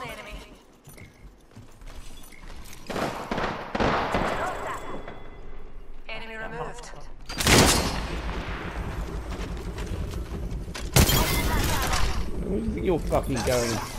enemy. Enemy removed. Where do you think you're fucking going?